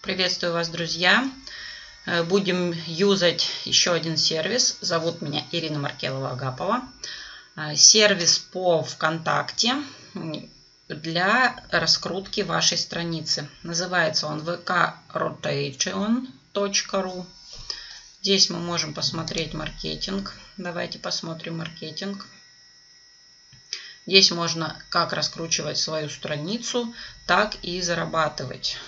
Приветствую вас, друзья! Будем юзать еще один сервис. Зовут меня Ирина Маркелова-Агапова. Сервис по ВКонтакте для раскрутки вашей страницы. Называется он vkrotation.ru. Здесь мы можем посмотреть маркетинг. Давайте посмотрим маркетинг. Здесь можно как раскручивать свою страницу, так и зарабатывать.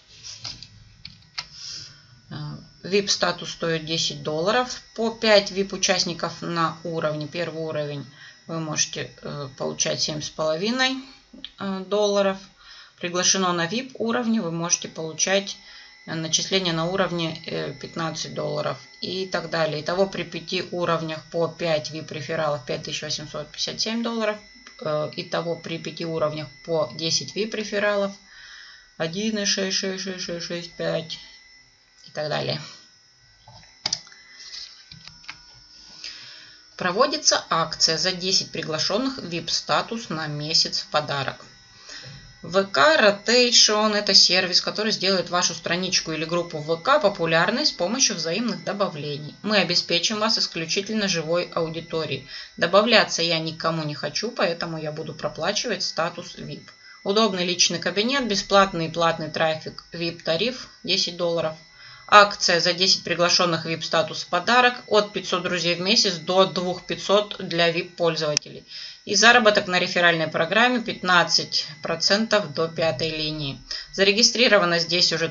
VIP-статус стоит $10. По 5 VIP-участников на уровне, первый уровень, вы можете получать $7,5. Приглашено на VIP уровне, вы можете получать начисление на уровне $15 и так далее. Итого при 5 уровнях по 5 VIP-рефералов $5857. Итого при 5 уровнях по 10 VIP-рефералов 1,66665 и так далее. Проводится акция за 10 приглашенных VIP-статус на месяц в подарок. VK Rotation – это сервис, который сделает вашу страничку или группу в ВК популярной с помощью взаимных добавлений. Мы обеспечим вас исключительно живой аудиторией. Добавляться я никому не хочу, поэтому я буду проплачивать статус VIP. Удобный личный кабинет, бесплатный и платный трафик, VIP-тариф $10. Акция за 10 приглашенных VIP-статус в подарок от 500 друзей в месяц до 2500 для VIP-пользователей. И заработок на реферальной программе 15% до 5-й линии. Зарегистрировано здесь уже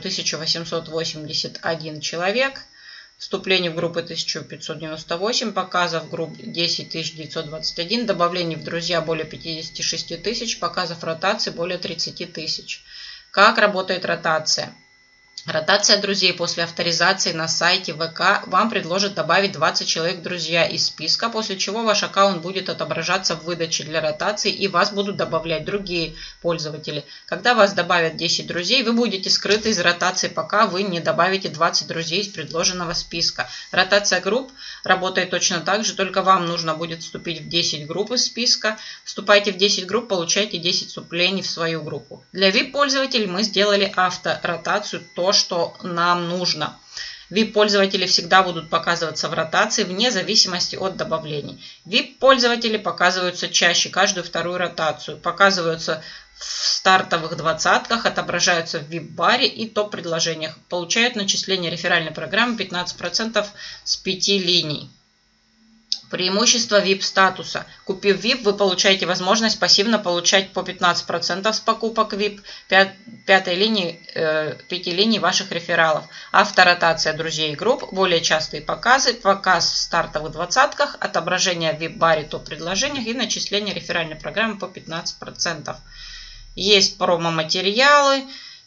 1881 человек. Вступление в группы 1598, показов групп 10921, добавлений в друзья более 56 тысяч, показов ротации более 30 тысяч. Как работает ротация? Ротация друзей после авторизации на сайте ВК вам предложит добавить 20 человек в друзья из списка, после чего ваш аккаунт будет отображаться в выдаче для ротации и вас будут добавлять другие пользователи. Когда вас добавят 10 друзей, вы будете скрыты из ротации, пока вы не добавите 20 друзей из предложенного списка. Ротация групп работает точно так же, только вам нужно будет вступить в 10 групп из списка. Вступайте в 10 групп, получайте 10 вступлений в свою группу. Для VIP-пользователей мы сделали авторотацию, что нам нужно. VIP-пользователи всегда будут показываться в ротации вне зависимости от добавлений. VIP-пользователи показываются чаще, каждую вторую ротацию. Показываются в стартовых двадцатках, отображаются в VIP-баре и топ-предложениях. Получают начисление реферальной программы 15% с 5 линий. Преимущество VIP-статуса. Купив VIP, вы получаете возможность пассивно получать по 15% с покупок VIP 5 линий ваших рефералов. Авторотация друзей и групп, более частые показы, показ в стартовых двадцатках, отображение в VIP-баре, топ-предложениях и начисление реферальной программы по 15%. Есть промо-материалы,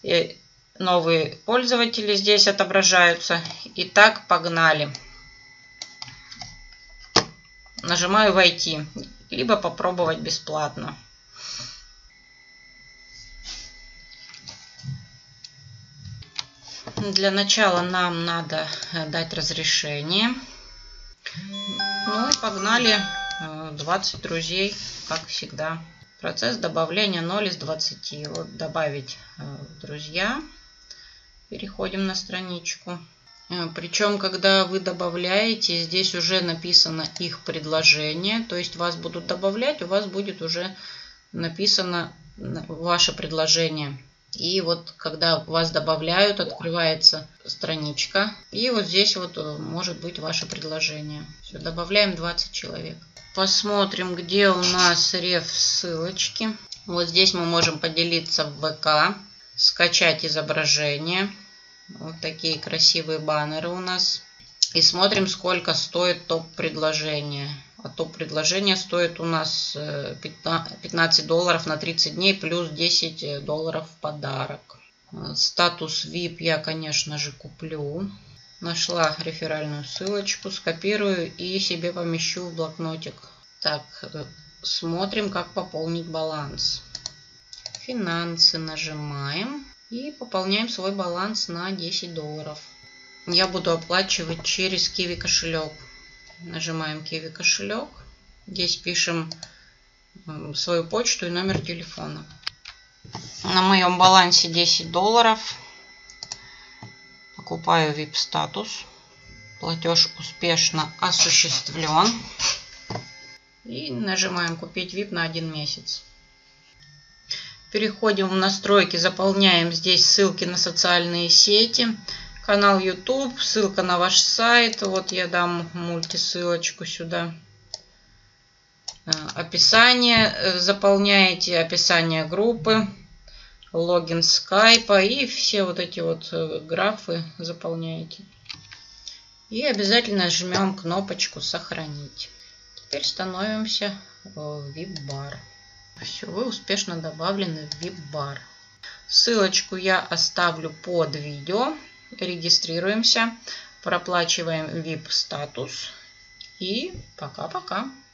новые пользователи здесь отображаются. Итак, погнали. Нажимаю «Войти», либо попробовать бесплатно. Для начала нам надо дать разрешение. Ну и погнали. 20 друзей, как всегда. Процесс добавления 0 из 20. Вот добавить друзья. Переходим на страничку. Причем, когда вы добавляете, здесь уже написано их предложение. То есть вас будут добавлять, у вас будет уже написано ваше предложение. И вот когда вас добавляют, открывается страничка. И вот здесь вот может быть ваше предложение. Все, добавляем 20 человек. Посмотрим, где у нас реф-ссылочки. Вот здесь мы можем поделиться в ВК, скачать изображение. Вот такие красивые баннеры у нас. И смотрим, сколько стоит топ-предложение. А топ-предложение стоит у нас $15 на 30 дней плюс $10 в подарок. Статус VIP я, конечно же, куплю. Нашла реферальную ссылочку, скопирую и себе помещу в блокнотик. Так, смотрим, как пополнить баланс. Финансы нажимаем. И пополняем свой баланс на $10. Я буду оплачивать через Kiwi кошелек. Нажимаем Kiwi кошелек. Здесь пишем свою почту и номер телефона. На моем балансе $10. Покупаю VIP статус. Платеж успешно осуществлен. И нажимаем купить VIP на 1 месяц. Переходим в настройки, заполняем здесь ссылки на социальные сети. Канал YouTube, ссылка на ваш сайт. Вот я дам мультисылочку сюда. Описание. Заполняете описание группы. Логин скайпа и все вот эти вот графы заполняете. И обязательно жмем кнопочку «Сохранить». Теперь становимся в VIP-бар. Все, вы успешно добавлены в VIP-бар. Ссылочку я оставлю под видео. Регистрируемся, проплачиваем VIP статус и пока-пока.